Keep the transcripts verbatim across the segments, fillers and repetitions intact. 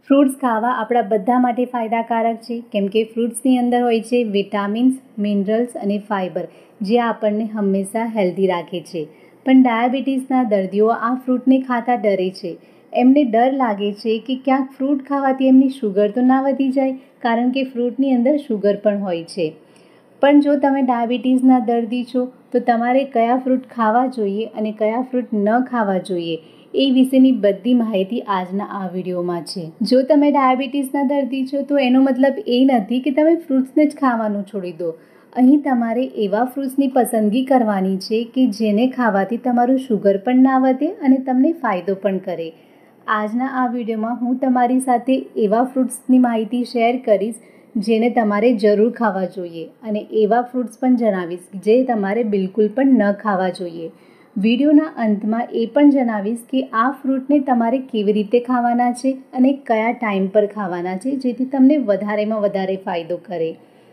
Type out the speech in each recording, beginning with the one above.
Fruits ખાવા આપણા બધા માટે ફાયદાકારક છે, કેમ કે ફ્રૂટ્સની અંદર હોય છે વિટામિન્સ, મિનરલ્સ અને ફાઇબર, જે આપણને હંમેશા હેલ્ધી રાખે છે. પણ ડાયાબિટીસના દર્દીઓ આ ફ્રૂટને ખાતા ડરે છે. એમને ડર લાગે છે કે ક્યાંક ફ્રૂટ ખાવાથી એમની શુગર તો ના વધી જાય, કારણ કે ફ્રૂટની અંદર શુગર પણ હોય છે. પણ જો તમે ડાયાબિટીસના દર્દી છો તો તમારે કયા ફ્રૂટ ખાવા જોઈએ અને કયા ફ્રૂટ ન ખાવા જોઈએ એ વિશેની બધી માહિતી આજના આ વિડીયોમાં છે. જો તમે ડાયાબિટીસના દર્દી છો તો એનો મતલબ એ નથી કે તમે ફ્રૂટ્સને જ ખાવાનું છોડી દો. અહીં તમારે એવા ફ્રૂટ્સની પસંદગી કરવાની છે કે જેને ખાવાથી તમારું શુગર પણ ના વધે અને તમને ફાયદો પણ કરે. આજના આ વિડીયોમાં હું તમારી સાથે એવા ફ્રૂટ્સની માહિતી શેર કરીશ જેને તમારે જરૂર ખાવા જોઈએ અને એવા ફ્રૂટ્સ પણ જણાવીશ જે તમારે બિલકુલ પણ ન ખાવા જોઈએ. વિડીયોના અંતમાં એ પણ જણાવીશ કે આ ફ્રૂટને તમારે કેવી રીતે ખાવાના છે અને કયા ટાઈમ પર ખાવાના છે, જેથી તમને વધારેમાં વધારે ફાયદો કરે.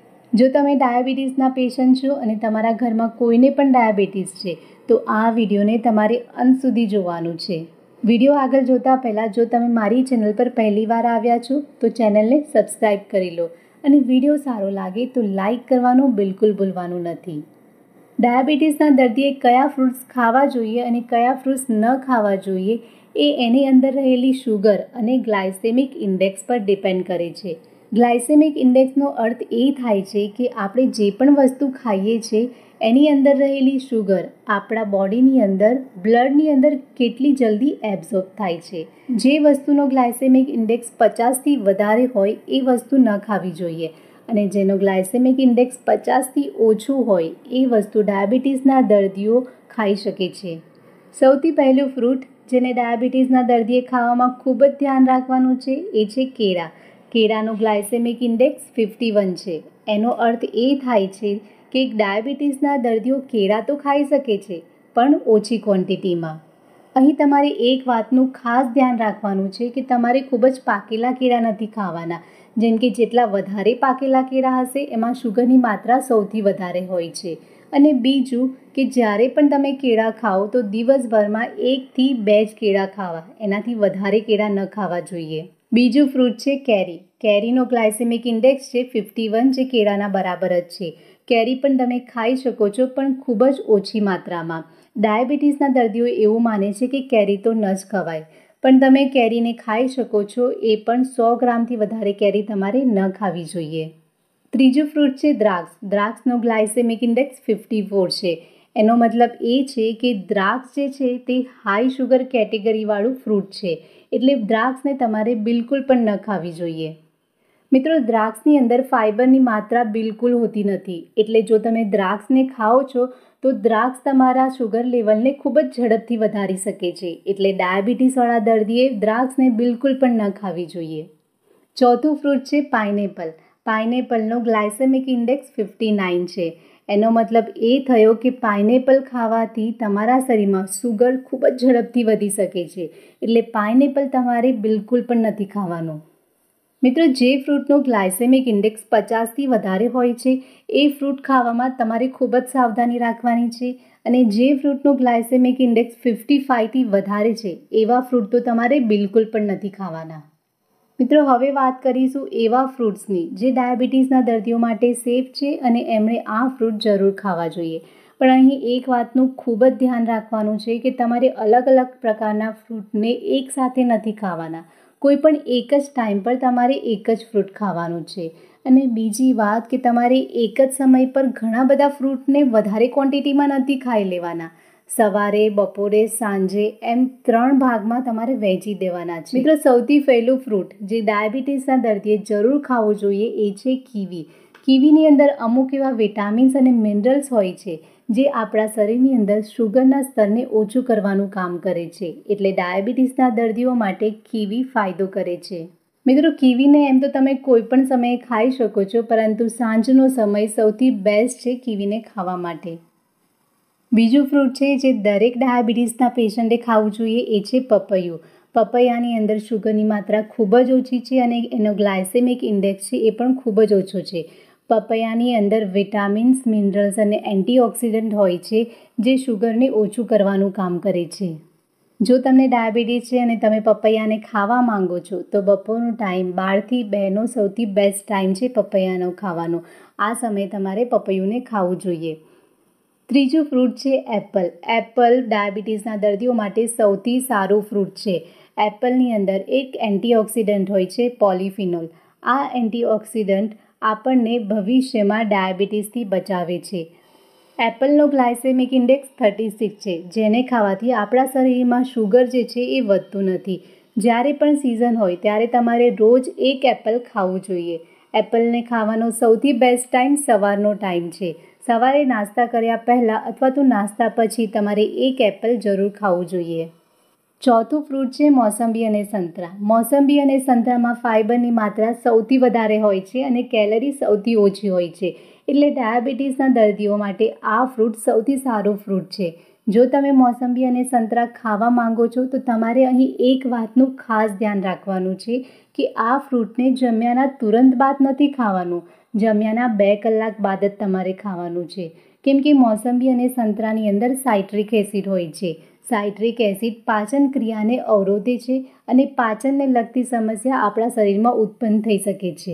જો તમે ડાયાબિટીસના પેશન્ટ છો અને તમારા ઘરમાં કોઈને પણ ડાયાબિટીસ છે તો આ વિડીયોને તમારે અંત સુધી જોવાનું છે. વિડીયો આગળ જોતા પહેલાં જો તમે મારી ચેનલ પર પહેલીવાર આવ્યા છો તો ચેનલને સબસ્ક્રાઈબ કરી લો અને વિડીયો સારો લાગે તો લાઈક કરવાનું બિલકુલ ભૂલવાનું નથી. ડાયાબિટીસના દર્દીએ કયા ફ્રૂટ્સ ખાવા જોઈએ અને કયા ફ્રૂટ્સ ન ખાવા જોઈએ એ એની અંદર રહેલી શુગર અને ગ્લાયસેમિક ઇન્ડેક્સ પર ડિપેન્ડ કરે છે. ગ્લાયસેમિક ઇન્ડેક્સનો અર્થ એ થાય છે કે આપણે જે પણ વસ્તુ ખાઈએ છીએ એની અંદર રહેલી શુગર આપણા બોડીની અંદર, બ્લડની અંદર કેટલી જલ્દી એબ્ઝોર્બ થાય છે. જે વસ્તુનો ગ્લાયસેમિક ઇન્ડેક્સ પચાસથી વધારે હોય એ વસ્તુ ન ખાવી જોઈએ અને જેનો ગ્લાયસેમિક ઇન્ડેક્સ પચાસથી ઓછું હોય એ વસ્તુ ડાયાબિટીસના દર્દીઓ ખાઈ શકે છે. સૌથી પહેલું ફ્રૂટ જેને ડાયાબિટીસના દર્દીએ ખાવામાં ખૂબ જ ધ્યાન રાખવાનું છે એ છે કેળા. કેળાનો ગ્લાયસેમિક ઇન્ડેક્સ ફિફ્ટી વન છે. એનો અર્થ એ થાય છે કે ડાયાબિટીસના દર્દીઓ કેળા તો ખાઈ શકે છે પણ ઓછી ક્વોન્ટિટીમાં. અહીં તમારે એક વાતનું ખાસ ધ્યાન રાખવાનું છે કે તમારે ખૂબ જ પાકેલા કેળા નથી ખાવાના. જેમ કે જેટલા વધારે પાકેલા કેળા હશે એમાં શુગરની માત્રા સૌથી વધારે હોય છે. અને બીજું કે જ્યારે પણ તમે કેળા ખાઓ તો દિવસભરમાં એકથી બે જ કેળા ખાવા, એનાથી વધારે કેળા ન ખાવા જોઈએ. બીજું ફ્રૂટ છે કેરી. કેરીનો ગ્લાયસેમિક ઇન્ડેક્સ છે ફિફ્ટી વન, જે કેળાના બરાબર જ છે. કેરી પણ તમે ખાઈ શકો છો પણ ખૂબ જ ઓછી માત્રામાં. ડાયાબિટીસના દર્દીઓ એવું માને છે કે કેરી તો ન જ ખવાય, પણ તમે કેરીને ખાઈ શકો છો, એ પણ સો ગ્રામથી વધારે કેરી તમારે ન ખાવી જોઈએ. ત્રીજું ફ્રૂટ છે દ્રાક્ષ. દ્રાક્ષનો ગ્લાયસેમિક ઇન્ડેક્સ ફિફ્ટી ફોર છે. એનો મતલબ એ છે કે દ્રાક્ષ જે છે તે હાઈ શુગર કેટેગરીવાળું ફ્રૂટ છે, એટલે દ્રાક્ષને તમારે બિલકુલ પણ ન ખાવી જોઈએ. મિત્રો, દ્રાક્ષની અંદર ફાઇબરની માત્રા બિલકુલ હોતી નથી, એટલે જો તમે દ્રાક્ષને ખાઓ છો તો દ્રાક્ષ તમારા શુગર લેવલને ખૂબ જ ઝડપથી વધારી શકે છે, એટલે ડાયાબિટીસવાળા દર્દીએ દ્રાક્ષને બિલકુલ પણ ન ખાવી જોઈએ. ચોથું ફ્રૂટ છે પાઇનેપલ. પાઇનેપલનો ગ્લાયસેમિક ઇન્ડેક્સ ફિફ્ટી નાઇન છે. એનો મતલબ એ થયો કે પાઇનેપલ ખાવાથી તમારા શરીરમાં શુગર ખૂબ જ ઝડપથી વધી શકે છે, એટલે પાઇનેપલ તમારે બિલકુલ પણ નથી ખાવાનું. મિત્રો, જે ફ્રૂટનો ગ્લાયસેમિક ઇન્ડેક્સ પચાસથી વધારે હોય છે એ ફ્રૂટ ખાવામાં તમારે ખૂબ જ સાવધાની રાખવાની છે અને જે ફ્રૂટનો ગ્લાયસેમિક ઇન્ડેક્સ ફિફ્ટી ફાઇવથી વધારે છે એવા ફ્રૂટ તો તમારે બિલકુલ પણ નથી ખાવાના. મિત્રો, હવે વાત કરીશું એવા ફ્રૂટ્સની જે ડાયાબિટીસના દર્દીઓ માટે સેફ છે અને એમણે આ ફ્રૂટ જરૂર ખાવા જોઈએ. પણ અહીં એક વાતનું ખૂબ જ ધ્યાન રાખવાનું છે કે તમારે અલગ અલગ પ્રકારના ફ્રૂટને એકસાથે નથી ખાવાના. કોઈ પણ એક જ ટાઈમ પર તમારે એક જ ફ્રૂટ ખાવાનું છે. અને બીજી વાત કે તમારે એક જ સમય પર ઘણા બધા ફ્રૂટને વધારે ક્વોન્ટિટીમાં નથી ખાઈ લેવાના. સવારે, બપોરે, સાંજે એમ ત્રણ ભાગમાં તમારે વહેંચી દેવાના છે. મિત્રો, સૌથી પહેલું ફ્રૂટ જે ડાયાબિટીસના દર્દીએ જરૂર ખાવું જોઈએ એ છે કીવી. કીવીની અંદર અમુક એવા વિટામિન્સ અને મિનરલ્સ હોય છે જે આપણા શરીરની અંદર શુગરના સ્તરને ઓછું કરવાનું કામ કરે છે, એટલે ડાયાબિટીસના દર્દીઓ માટે કીવી ફાયદો કરે છે. મિત્રો, કીવીને એમ તો તમે કોઈ પણ સમયે ખાઈ શકો છો, પરંતુ સાંજનો સમય સૌથી બેસ્ટ છે કીવીને ખાવા માટે. બીજું ફ્રૂટ છે જે દરેક ડાયાબિટીસના પેશન્ટે ખાવું જોઈએ એ છે પપૈયું. પપૈયાની અંદર શુગરની માત્રા ખૂબ જ ઓછી છે અને એનો ગ્લાયસેમિક ઇન્ડેક્સ છે એ પણ ખૂબ જ ઓછો છે. પપૈયાની અંદર વિટામિન્સ, મિનરલ્સ અને એન્ટીઓક્સિડન્ટ હોય છે જે શુગરને ઓછું કરવાનું કામ કરે છે. જો તમને ડાયાબિટીસ છે અને તમે પપૈયાને ખાવા માંગો છો તો બપોરનો ટાઈમ બારથી બેનો સૌથી બેસ્ટ ટાઈમ છે પપૈયાનો ખાવાનો. આ સમયે તમારે પપૈયુંને ખાવું જોઈએ. ત્રીજું ફ્રૂટ છે એપલ. એપલ ડાયાબિટીસના દર્દીઓ માટે સૌથી સારું ફ્રૂટ છે. એપલની અંદર એક એન્ટીઓક્સિડન્ટ હોય છે પોલિફિનોલ. આ એન્ટીઓક્સિડન્ટ આપણને ભવિષ્યમાં ડાયાબિટીસથી બચાવે છે. એપલનો ગ્લાયસેમિક ઇન્ડેક્સ થર્ટી સિક્સ છે, જેને ખાવાથી આપણા શરીરમાં શુગર જે છે એ વધતું નથી. જ્યારે પણ સિઝન હોય ત્યારે તમારે રોજ એક એપલ ખાવું જોઈએ. એપલને ખાવાનો સૌથી બેસ્ટ ટાઈમ સવારનો ટાઈમ છે. સવારે નાસ્તા કર્યા પહેલાં અથવા તો નાસ્તા પછી તમારે એક એપલ જરૂર ખાવું જોઈએ. ચોથું ફ્રૂટ છે મોસંબી અને સંતરા. મોસંબી અને સંતરામાં ફાઇબરની માત્રા સૌથી વધારે હોય છે અને કેલરી સૌથી ઓછી હોય છે. એટલે ડાયાબિટીસના દર્દીઓ માટે આ ફ્રૂટ સૌથી સારું ફ્રૂટ છે. જો તમે મોસંબી અને સંતરા ખાવા માંગો છો તો તમારે અહીં એક વાતનું ખાસ ધ્યાન રાખવાનું છે કે આ ફ્રૂટને જમ્યાના તુરંત બાદ નથી ખાવાનું. જમ્યાના બે કલાક બાદ જ તમારે ખાવાનું છે. કેમ કે મોસંબી અને સંતરાની અંદર સાઇટ્રિક એસિડ હોય છે. સાઇટ્રિક એસિડ પાચન ક્રિયાને અવરોધે છે અને પાચનને લગતી સમસ્યા આપણા શરીરમાં ઉત્પન્ન થઈ શકે છે.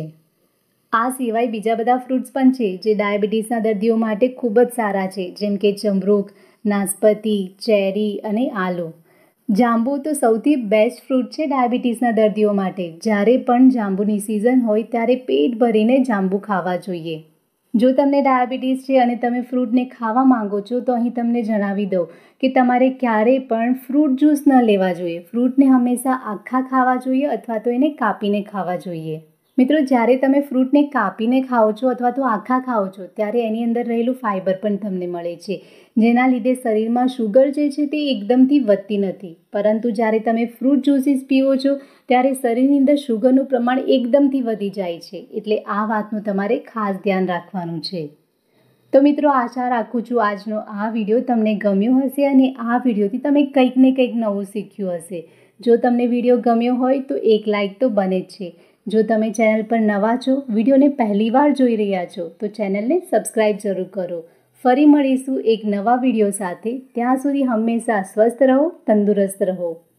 આ સિવાય બીજા બધા ફ્રૂટ્સ પણ છે જે ડાયાબિટીસના દર્દીઓ માટે ખૂબ જ સારા છે, જેમ કે ચમરૂખ, નાસપતી, ચેરી અને આલુ. જાંબુ તો સૌથી બેસ્ટ ફ્રૂટ છે ડાયાબિટીસના દર્દીઓ માટે. જ્યારે પણ જાંબુની સિઝન હોય ત્યારે પેટ ભરીને જાંબુ ખાવા જોઈએ. જો તમને ડાયાબિટીસ છે અને તમે ફ્રૂટને ખાવા માંગો છો તો અહીં તમને જણાવી દઉં કે તમારે ક્યારેય પણ ફ્રૂટ જ્યુસ ન લેવા જોઈએ. ફ્રૂટને હંમેશા આખા ખાવા જોઈએ અથવા તો એને કાપીને ખાવા જોઈએ. મિત્રો, જ્યારે તમે ફ્રૂટને કાપીને ખાઓ છો અથવા તો આખા ખાઓ છો ત્યારે એની અંદર રહેલું ફાઇબર પણ તમને મળે છે, જેના લીધે શરીરમાં શુગર જે છે તે એકદમથી વધતી નથી. પરંતુ જ્યારે તમે ફ્રૂટ જ્યુસીસ પીવો છો ત્યારે શરીરની અંદર શુગરનું પ્રમાણ એકદમથી વધી જાય છે. એટલે આ વાતનું તમારે ખાસ ધ્યાન રાખવાનું છે. તો મિત્રો, આશા રાખું છું આજનો આ વિડીયો તમને ગમ્યો હશે અને આ વિડીયોથી તમે કંઈક ને કંઈક નવું શીખ્યું હશે. જો તમને વિડીયો ગમ્યો હોય તો એક લાઇક તો બને જ છે. જો તમે ચેનલ પર નવા છો, વિડીયોને પહેલીવાર જોઈ રહ્યા છો તો ચેનલને સબસ્ક્રાઈબ જરૂર કરો. ફરી મળીશું એક નવા વિડીયો સાથે. ત્યાં સુધી હંમેશા સ્વસ્થ રહો, તંદુરસ્ત રહો.